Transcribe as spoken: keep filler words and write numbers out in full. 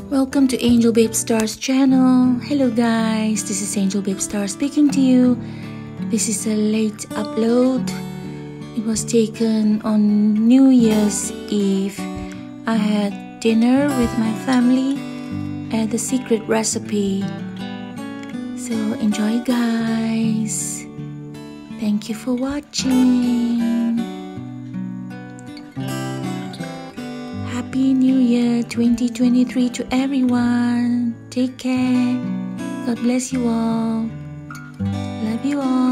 Welcome to AngelbabeStar's channel. Hello guys, this is AngelbabeStar speaking to you. This is a late upload. It was taken on New Year's Eve. I had dinner with my family at the secret recipe. So enjoy guys. Thank you for watching. Happy New Year twenty twenty-three to everyone. Take care. God bless you all. Love you all.